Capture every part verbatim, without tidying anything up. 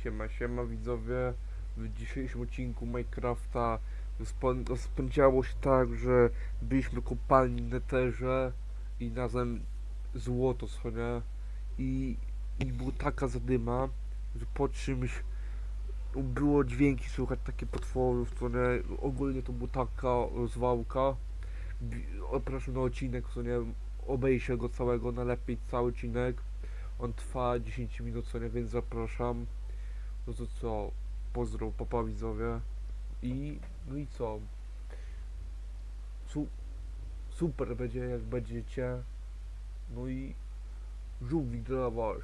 Siema, siema widzowie. W dzisiejszym odcinku Minecrafta spo- rozpędziało się tak, że byliśmy w kopalni w Netherze i razem złoto, co nie? I, i była taka zadyma, że po czymś było dźwięki słychać, takie potworów, co nie? Ogólnie to była taka rozwałka. Bi- Zapraszam na odcinek, co nie? Obejrzę go całego, najlepiej cały odcinek. On trwa dziesięć minut, co nie? Więc zapraszam. No to co? Pozdro, papa widzowie. I no i co? Su super będzie jak będziecie. No i żółwik dla was.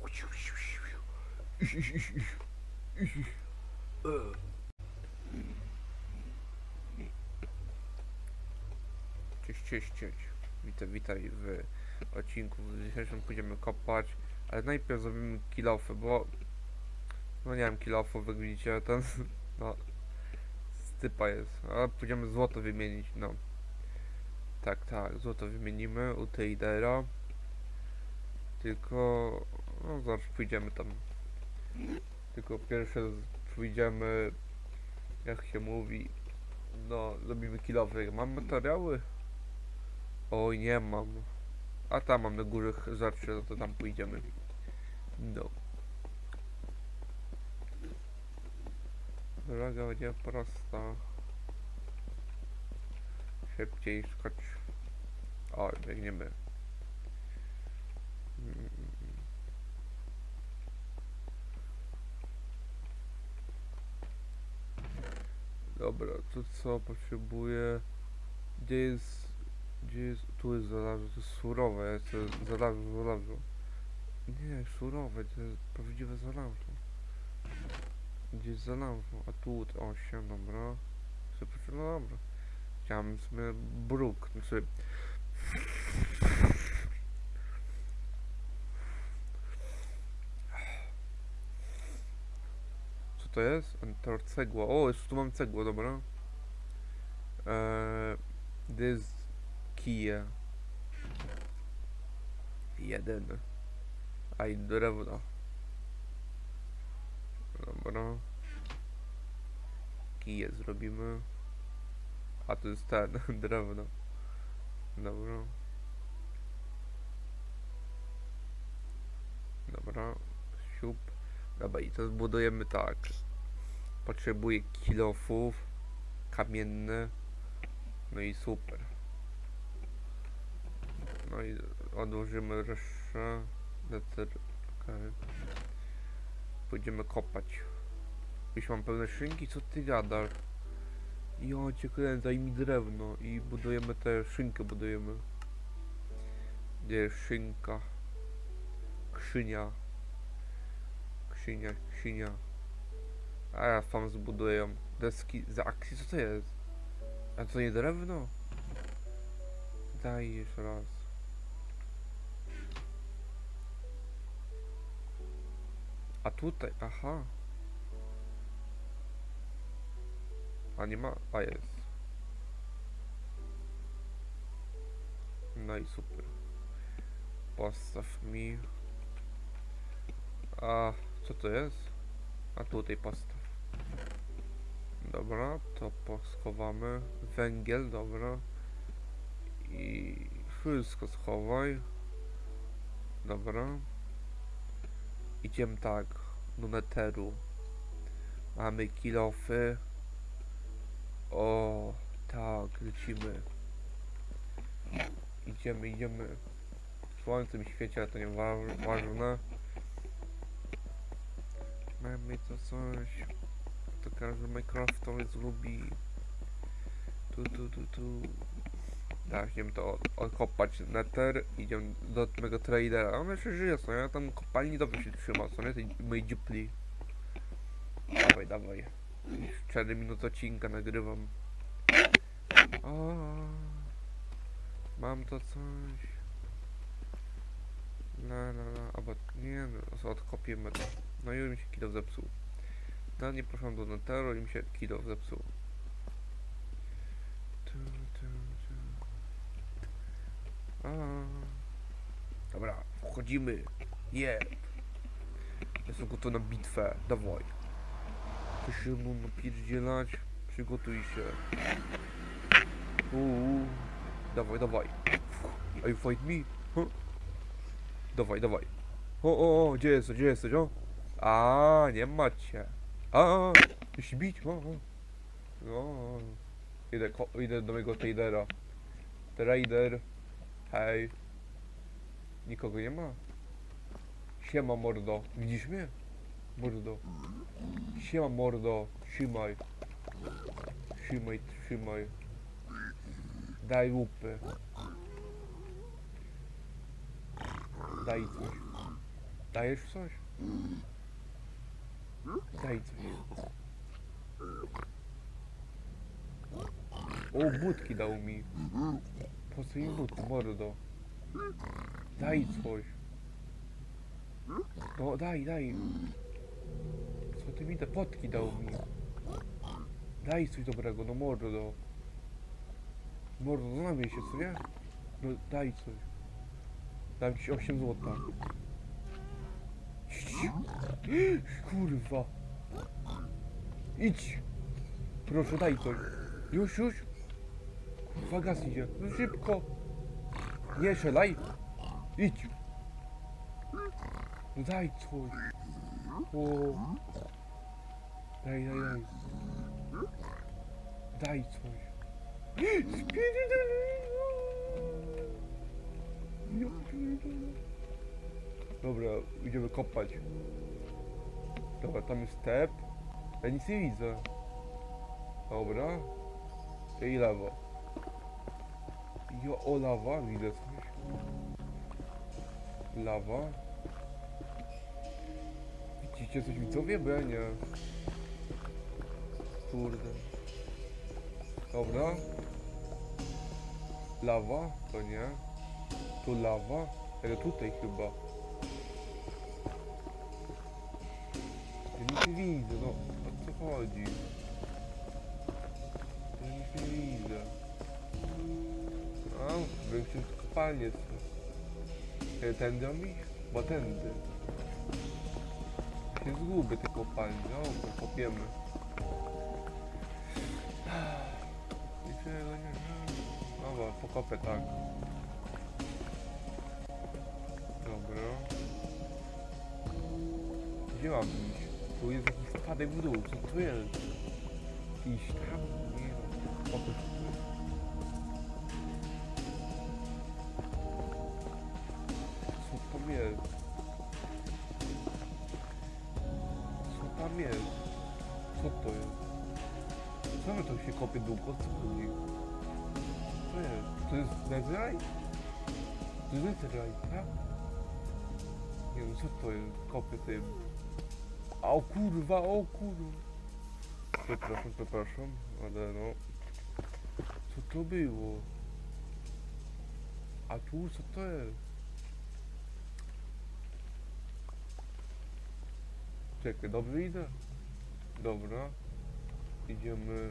Cześć, cześć, cześć. Witaj, witaj w odcinku. W dzisiejszym pójdziemy kopać, ale najpierw zrobimy kilofy, bo no nie wiem, kilofów, jak widzicie, ten no stypa jest, ale pójdziemy złoto wymienić, no. Tak, tak, złoto wymienimy u tradera. Tylko, no zaraz pójdziemy tam. Tylko pierwsze z- pójdziemy, jak się mówi, no, zrobimy kilowy. Mam materiały? Oj, nie mam. A tam mam na górze rzeczy, no to tam pójdziemy. No. Droga będzie prosta. Szybciej skocz. O, biegniemy. Mm. Dobra, to co potrzebuję? Gdzie jest... Gdzie jest... Tu jest żelazo, to jest surowe, jest to żelazo, żelazo. Nie, surowe, to jest prawdziwe żelazo. Gdzie jest żelazo? A tu, osiem, dobra. Super, no dobra. Chciałem sobie bruk, znaczy... Co to jest? Enter cegła. O, jeszcze tu mam cegło, dobra. Eee, this kije. Jeden. A i drewno. Dobra. Kije zrobimy. A to jest ten, drewno. Dobra. Dobra. Siup. Dobra, i to zbudujemy tak. Potrzebuję kilofów. Kamienne. No i super. No i odłożymy resztę. Nether. Okay. Pójdziemy kopać. Już mam pełne szynki, co ty gadasz? Jo, cię kręcę, daj mi drewno i budujemy tę szynkę, budujemy. Gdzie jest szynka? Krzynia. Krzynia, krzynia. A ja sam zbuduję. Deski z akcji, co to jest? A to nie drewno? Daj jeszcze raz. A tutaj, aha. A nie ma, a jest. No i super. Postaw mi. A co to jest? A tutaj postaw. Dobra, to poschowamy. Węgiel, dobra. I wszystko schowaj. Dobra. Idziemy tak. Do netheru. Mamy kilofy. O, tak, lecimy. Idziemy, idziemy. Słońce mi świeci, ale to nie wa ważne. Mamy to coś. To każdy Minecraftowiec lubi. Tu, tu, tu, tu. Tak, idziemy to odkopać nether. Idziemy do mego tradera. On jeszcze żyje, co nie? Tam kopalni dobrze się trzyma, co nie? Tej mojej dziupli. Dawaj, dawaj. cztery minuty odcinka nagrywam. O, mam to coś. La la la, albo nie, no, odkopiemy to. No i mi się kilof zepsuł. No nie poszłam do netheru i mi się kilof zepsuł. Tu, tu, tu. A. Dobra, wchodzimy. Je. Jestem gotowy na bitwę. Dawaj. Chcesz się mną napierdzielać? Przygotuj się. Uuu. Dawaj, dawaj. Are you fight me? Huh? Dawaj, dawaj. O, o, o, gdzie jesteś, gdzie jesteś, o? A, nie macie. A, chcesz się bić? O, o. No. Idę, ko idę do mojego tradera. Trader. Hej. Nikogo nie ma? Siema, mordo. Widzisz mnie? Mordo. Siema, mordo. Trzymaj. Trzymaj, trzymaj. Daj łupy. Daj coś. Dajesz coś? Daj coś. O, budki dał mi. Po co im budki, mordo? Daj coś. No, daj, daj. Co ty mi da? Potki dał mi. Daj coś dobrego, no mordo. Mordo, znamy się, co nie? No, daj coś. Dam ci osiem złota. Kurwa. Idź. Proszę, daj coś. Już, już. Kurwa, gaz idzie. No szybko. Nie strzelaj. Idź. No daj coś. O. Daj, daj, daj. Daj coś. Dobra, idziemy kopać. Dobra, tam jest step. Ja nic nie widzę. Dobra. I lawa. Jo, o, lawa, widzę coś. Lawa. Widzicie coś, widzowie? Bo ja nie. Kurde. Dobra. Lawa? To nie. Tu lawa? Ale tutaj chyba. Ja nic nie widzę, no. O co chodzi? Ja nic nie widzę. A, większość kopalnie jest. Ja tędy mam iść? Bo tędy. Ja się zgubię te kopalnie. No, kopiemy. Niczego nie. Dobra, pokopię tak. Dobra. Gdzie mam iść? Tu jest jakiś spadek w dół, co to jest? Iść tam? Nie no. Po co tu jest? Co tam jest? Co tam jest? Co to jest? Czemu to się kopie długo? Co chodzi? Co jest? To jest netherite? To jest netherite, tak? Nie wiem, co to jest? Kopię tym. A, o kurwa, o kurwa. Przepraszam, przepraszam, ale no. Co to było? A tu co to jest? Czekaj, dobrze idę? Dobra. Idziemy.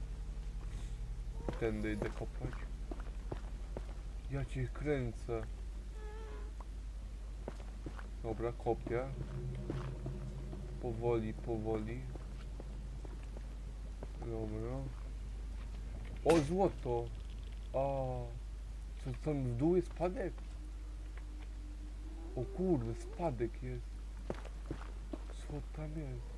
Tędy idę kopać. Ja cię kręcę. Dobra, kopię. Powoli, powoli. Dobra. O, złoto! A, co tam w dół jest spadek? O kurde, spadek jest. Co tam jest?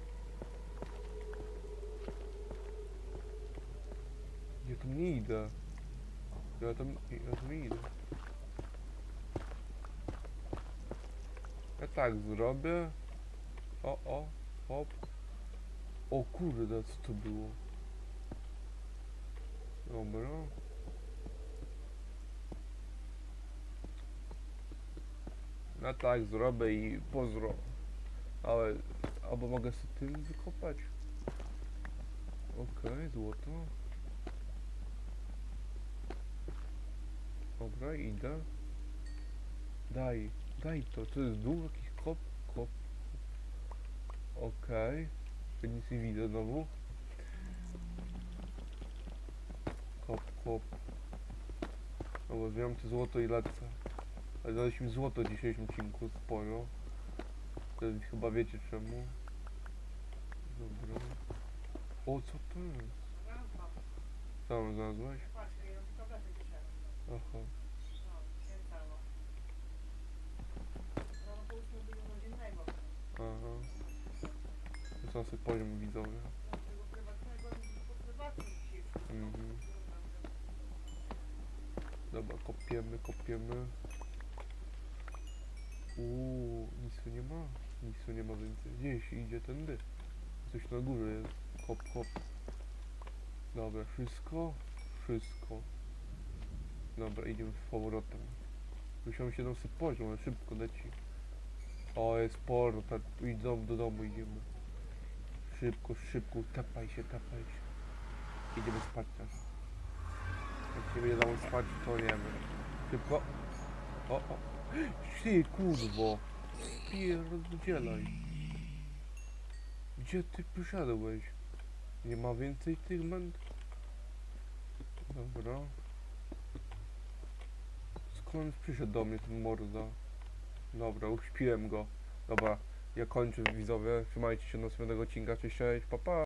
Ja tam nie idę. Ja tam, ja tam nie idę. Ja tak zrobię. O, o, hop. O kurde, co to było? Dobra. Ja tak zrobię i pozdro. Ale, albo mogę sobie tym wykopać. Okej, okay, złoto. Dobra, idę. Daj, daj to. To jest dół jakiś kop, kop. Okej. Okay. Nic nie widzę znowu. Kop, kop. Dobra, zbieram to złoto i lecę. Ale daliśmy złoto w dzisiejszym odcinku, sporo. To chyba wiecie czemu. Dobra. O, co to jest? Co tam znalazłeś? Aha. Aha. To są sobie poziom widzowy. Mhm. Dobra, kopiemy, kopiemy. Uuu, nic tu nie ma. Nic tu nie ma więcej. Gdzieś idzie tędy. Coś na górze jest. Hop, hop. Dobra, wszystko? Wszystko. Dobra, idziemy z powrotem. Musiałem się dosyć poziom, ale szybko leci. O, jest portal. Idź do, do domu, idziemy. Szybko, szybko, tapaj się, tapaj się. Idziemy spać teraz. Jak się będzie dało spać, to nie wiem. Szybko. O, o. Ty, kurwo. Pierdzielaj. Gdzie ty przyszedłeś? Nie ma więcej tych męd? Dobra. Skąd przyszedł do mnie ten morda? Dobra, uśpiłem go. Dobra, ja kończę widzowie. Trzymajcie się do następnego odcinka. Cześć, cześć, pa pa.